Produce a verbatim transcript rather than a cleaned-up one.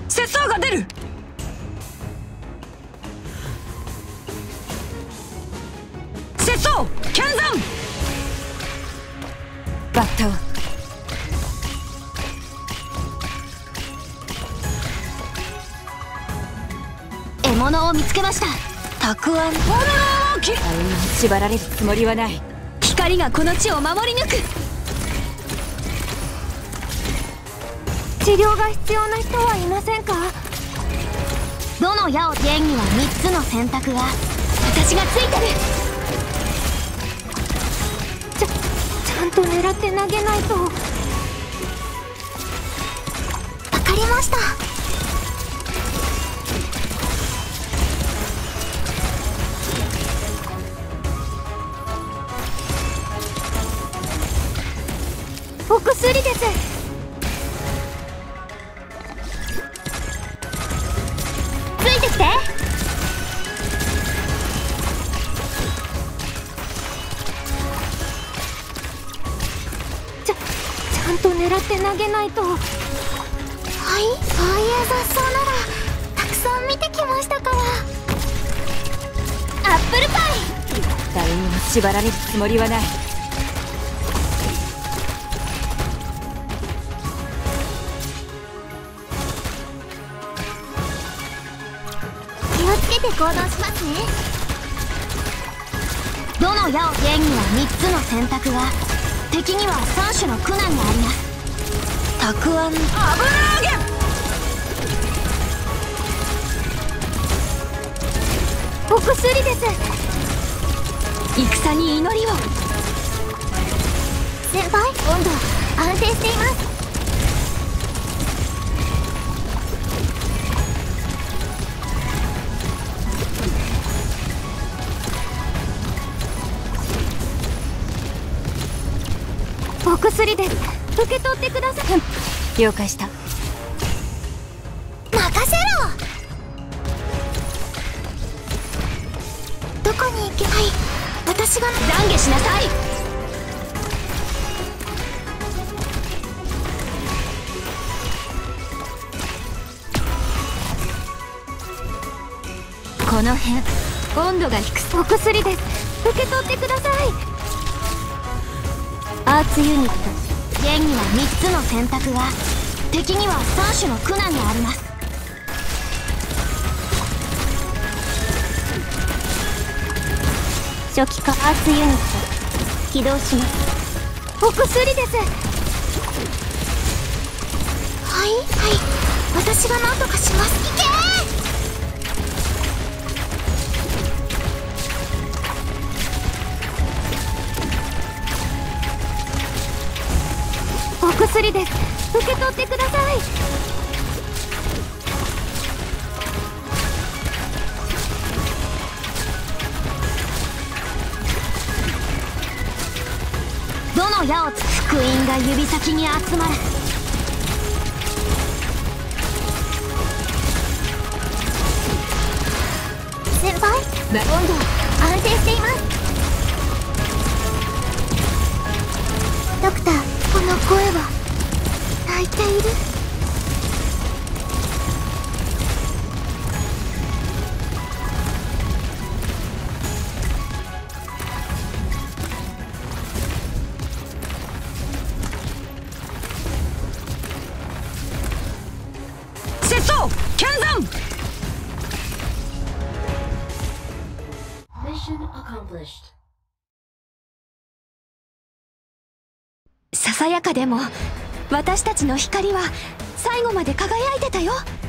節操が出る。節操剣山抜刀。 獲物を見つけました。 たくあん。炎を切る。 あうんに縛られるつもりはない。 光がこの地を守り抜く。 治療が必要な人はいませんか？ どの矢を剣にはみっつの選択が。私がついてる。 ちゃちゃんと狙って投げないと。 わかりました。 お薬です。 ついてきて。 ちゃちゃんと狙って投げないと。はい、そういう雑草ならたくさん見てきましたから。 アップルパイ。 誰にも縛られるつもりはない。 気をつけて行動しますね。どの矢を剣にはみっつの選択が。敵にはさん種の苦難があります。 たくあん。油揚げ。 お薬です。 戦に祈りを。 先輩、温度安定しています。お薬です。受け取ってください。 了解した。 任せろ。どこに行けばいい？私が懺悔しなさい。 この辺温度が低そう。 お薬です。受け取ってください。 アーツユニット。剣にはみっつの選択が。敵にはさん種の苦難があります。 初期化アーツユニット起動します。お薬です。はいはい、私が何とかします。いけー。お薬です。受け取ってください。 どの矢をつ福音が指先に集まる。 先輩、温度安定しています。ドクター、この声は泣いている。 節操剣山。 ささやかでも私たちの光は最後まで輝いてたよ。